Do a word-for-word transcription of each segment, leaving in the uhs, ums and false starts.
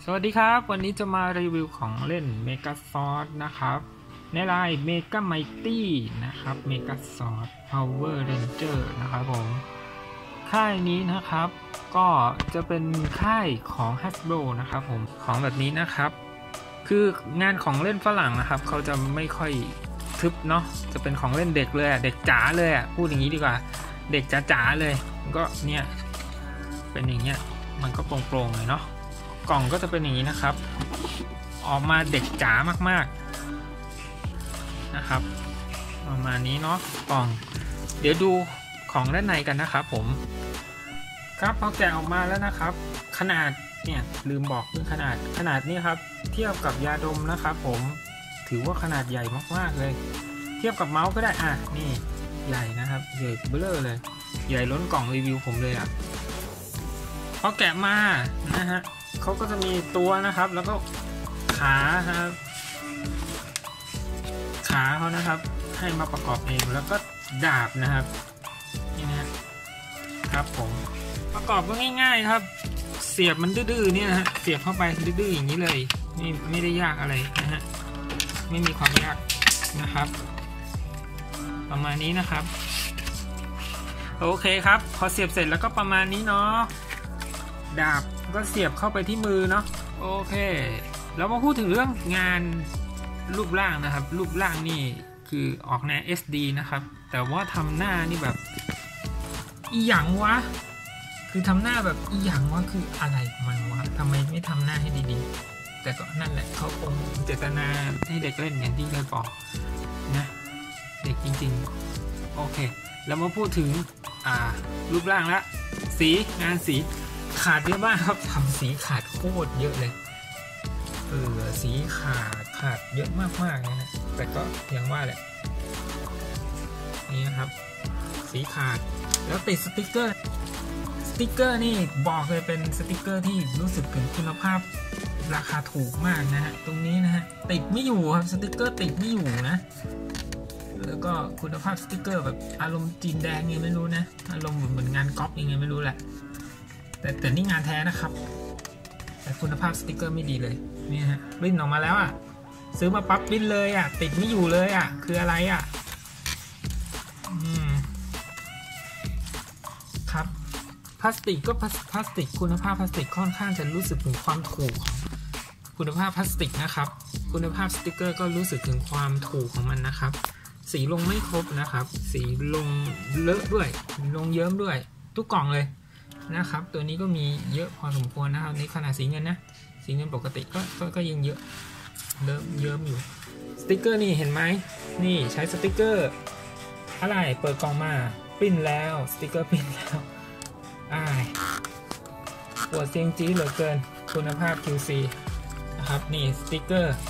สวัสดีครับวันนี้จะมารีวิวของเล่น Mega Sword นะครับในลาย Mega Mighty นะครับ Mega Sword Power Ranger นะครับผมค่ายนี้นะครับก็จะเป็นค่ายของ Hasbro นะครับผมของแบบนี้นะครับคืองานของเล่นฝรั่งนะครับเขาจะไม่ค่อยทึบเนาะจะเป็นของเล่นเด็กเลยเด็กจ๋าเลยอ่ะพูดอย่างนี้ดีกว่าเด็กจ๋าๆเลยก็เนี่ยเป็นอย่างเงี้ยมันก็โปร่งๆเลยเนาะกล่องก็จะเป็นอย่างนี้นะครับออกมาเด็กจ๋ามากๆนะครับประมาณนี้เนาะกล่องเดี๋ยวดูของด้านในกันนะครับผมครับพอแกะออกมาแล้วนะครับขนาดเนี่ยลืมบอกคือขนาดขนาดนี้ครับเทียบกับยาดมนะครับผมถือว่าขนาดใหญ่มากๆเลยเทียบกับเมาส์ก็ได้อ่ะนี่ใหญ่นะครับใหญ่เบ้อเลยใหญ่ล้นกล่องรีวิวผมเลยอ่ะพอแกะมานะฮะเขาก็จะมีตัวนะครับแล้วก็ขาครับขาเขานะครับให้มาประกอบเองแล้วก็ดาบนะครับนี่นะครับผมประกอบก็ง่ายๆครับเสียบมันดื้อๆเนี่ยนะฮะเสียบเข้าไปดื้อๆอย่างนี้เลยนี่ไม่ได้ยากอะไรนะฮะไม่มีความยากนะครับประมาณนี้นะครับโอเคครับพอเสียบเสร็จแล้วก็ประมาณนี้เนาะดาบก็เสียบเข้าไปที่มือเนาะโอเคแล้วมาพูดถึงเรื่องงานรูปร่างนะครับรูปร่างนี่คือออกแนว เอส ดี นะครับแต่ว่าทำหน้านี่แบบอีหยังวะคือทำหน้าแบบอีหยังวะคืออะไรมันวะทำไมไม่ทำหน้าให้ดีๆแต่ก็นั่นแหละเขาคงเจตนาให้เด็กเล่นอย่างที่เคยบอกนะเด็กจริงๆโอเคแล้วมาพูดถึงอ่ารูปร่างละสีงานสีขาดเยอะมากครับทำสีขาดโคตรเยอะเลยเออสีขาดขาดเยอะมากๆนะฮะแต่ก็ยังว่าแหละนี่นะครับสีขาดแล้วติดสติกเกอร์สติกเกอร์นี่บอกเลยเป็นสติกเกอร์ที่รู้สึกถึงคุณภาพราคาถูกมากนะฮะตรงนี้นะฮะติดไม่อยู่ครับสติกเกอร์ติดไม่อยู่นะแล้วก็คุณภาพสติกเกอร์แบบอารมณ์จีนแดงยังไม่รู้นะอารมณ์เหมือนงานก๊อปยังไงไม่รู้แหละแต่แต่นี่งานแท้นะครับแต่คุณภาพสติกเกอร์ไม่ดีเลยนี่ฮะปริ้นออกมาแล้วอ่ะซื้อมาปั๊บปริ้นเลยอ่ะติดไม่อยู่เลยอ่ะคืออะไรอ่ะอืมครับพลาสติกก็พลาสติกคุณภาพพลาสติกค่อนข้างจะรู้สึกถึงความถูกคุณภาพพลาสติกนะครับคุณภาพสติกเกอร์ก็รู้สึกถึงความถูกของมันนะครับสีลงไม่ครบนะครับสีลงเลอะด้วยลงเยิ้มด้วยทุกกล่องเลยนะครับตัวนี้ก็มีเยอะพอสมควรนะครับในขนาดสีเงินนะสีเงินปกติก็ก็ก็ยังเยอะเริ่มเยิ้มอยู่สติกเกอร์นี่เห็นไหมนี่ใช้สติกเกอร์อะไรเปิดกล่องมาปริ้นแล้วสติกเกอร์ปริ้นแล้วอ้ายปวดเสียงจี๊ดเหลือเกินคุณภาพ คิว ซี นะครับนี่สติกเกอร์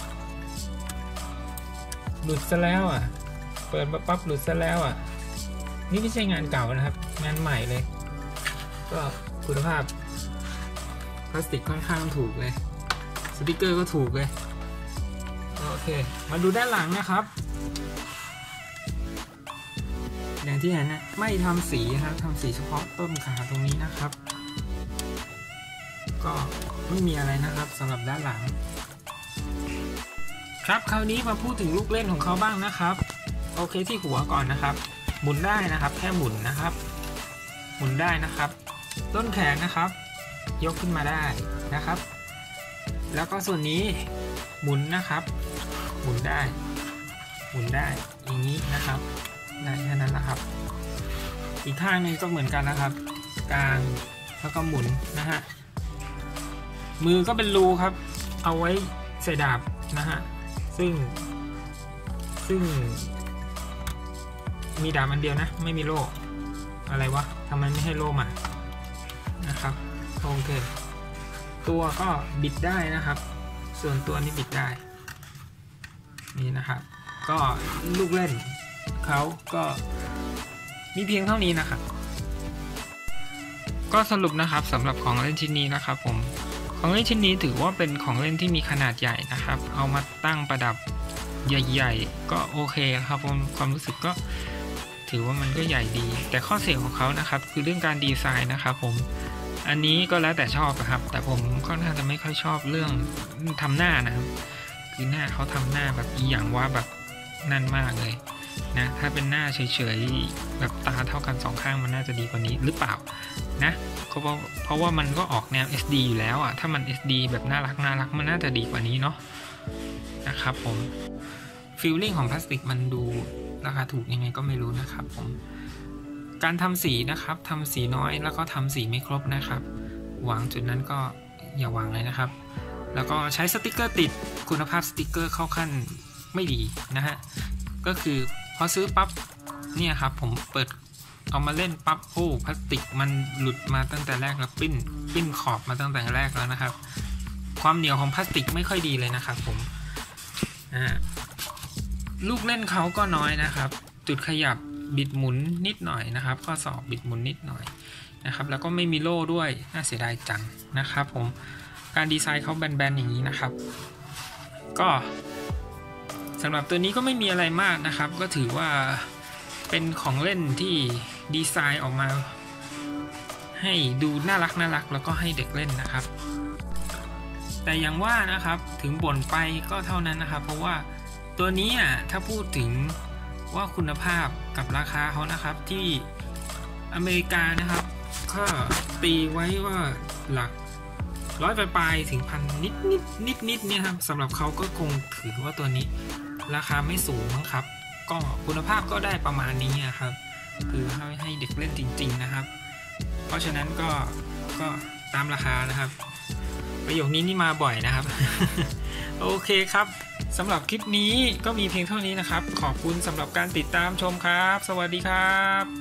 หลุดซะแล้วอ่ะเปิดมาปั๊บหลุดซะแล้วอ่ะนี่ไม่ใช่งานเก่านะครับงานใหม่เลยก็คุณภาพพลาสติกค่อนข้างถูกเลยสติกเกอร์ก็ถูกเลยโอเคมาดูด้านหลังนะครับอย่างที่เห็นนะไม่ทำสีนะครับทำสีเฉพาะต้นขาตรงนี้นะครับก็ไม่มีอะไรนะครับสำหรับด้านหลังครับคราวนี้มาพูดถึงลูกเล่นของเขาบ้างนะครับโอเคที่หัวก่อนนะครับหมุนได้นะครับแค่หมุนนะครับหมุนได้นะครับต้นแขนนะครับยกขึ้นมาได้นะครับแล้วก็ส่วนนี้หมุนนะครับหมุนได้หมุนได้อย่างนี้นะครับได้แค่นั้นนะครับอีกข้างนึงก็เหมือนกันนะครับกลางแล้วก็หมุนนะฮะมือก็เป็นรูครับเอาไว้ใส่ดาบนะฮะซึ่งซึ่งมีดาบอันเดียวนะไม่มีโล่อะไรวะทำไมไม่ให้โล่มานะครับโอเคตัวก็บิดได้นะครับส่วนตัวนี้บิดได้นี่นะครับก็ลูกเล่นเขาก็มีเพียงเท่านี้นะครับก็สรุปนะครับสำหรับของเล่นชิ้นนี้นะครับผมของเล่นชิ้นนี้ถือว่าเป็นของเล่นที่มีขนาดใหญ่นะครับเอามาตั้งประดับใหญ่ๆก็โอเคครับผมความรู้สึกก็ถือว่ามันก็ใหญ่ดีแต่ข้อเสียของเขานะครับคือเรื่องการดีไซน์นะครับผมอันนี้ก็แล้วแต่ชอบนะครับแต่ผมค่อนข้างจะไม่ค่อยชอบเรื่องทำหน้านะครับคือหน้าเขาทำหน้าแบบอีหยังว่าแบบนั่นมากเลยนะถ้าเป็นหน้าเฉยๆแบบตาเท่ากันสองข้างมันน่าจะดีกว่านี้หรือเปล่านะเพราะว่าเพราะว่ามันก็ออกแนว เอส ดี อยู่แล้วอ่ะถ้ามัน เอส ดี แบบน่ารักน่ารักมันน่าจะดีกว่านี้เนาะนะครับผมฟีลลิ่งของพลาสติกมันดูราคาถูกยังไงก็ไม่รู้นะครับผมการทำสีนะครับทำสีน้อยแล้วก็ทำสีไม่ครบนะครับหวังจุดนั้นก็อย่าหวังเลยนะครับแล้วก็ใช้สติกเกอร์ติดคุณภาพสติกเกอร์เข้าขั้นไม่ดีนะฮะก็คือพอซื้อปั๊บเนี่ยครับผมเปิดเอามาเล่นปั๊บโอ้พลาสติกมันหลุดมาตั้งแต่แรกแล้วปิ้นปิ้นขอบมาตั้งแต่แรกแล้วนะครับความเหนียวของพลาสติกไม่ค่อยดีเลยนะครับผมอ่าลูกเล่นเขาก็น้อยนะครับจุดขยับบิดหมุนนิดหน่อยนะครับข้อศอกบิดหมุนนิดหน่อยนะครับแล้วก็ไม่มีโล่ด้วยน่าเสียดายจังนะครับผมการดีไซน์เขาแบนๆอย่างนี้นะครับก็สำหรับตัวนี้ก็ไม่มีอะไรมากนะครับก็ถือว่าเป็นของเล่นที่ดีไซน์ออกมาให้ดูน่ารักน่ารักแล้วก็ให้เด็กเล่นนะครับแต่อย่างว่านะครับถึงบ่นไปก็เท่านั้นนะครับเพราะว่าตัวนี้อ่ะถ้าพูดถึงว่าคุณภาพกับราคาเขานะครับที่อเมริกานะครับก็ตีไว้ว่าหลักร้อยปลายๆถึงพันนิดนิดนิดนิดเนี่ยครับสำหรับเขาก็คงถือว่าตัวนี้ราคาไม่สูงมั้งครับก็คุณภาพก็ได้ประมาณนี้ครับคือให้ให้เด็กเล่นจริงๆนะครับเพราะฉะนั้นก็ก็ตามราคานะครับประโยคนี้นี่มาบ่อยนะครับ โอเคครับสำหรับคลิปนี้ก็มีเพียงเท่านี้นะครับขอบคุณสำหรับการติดตามชมครับสวัสดีครับ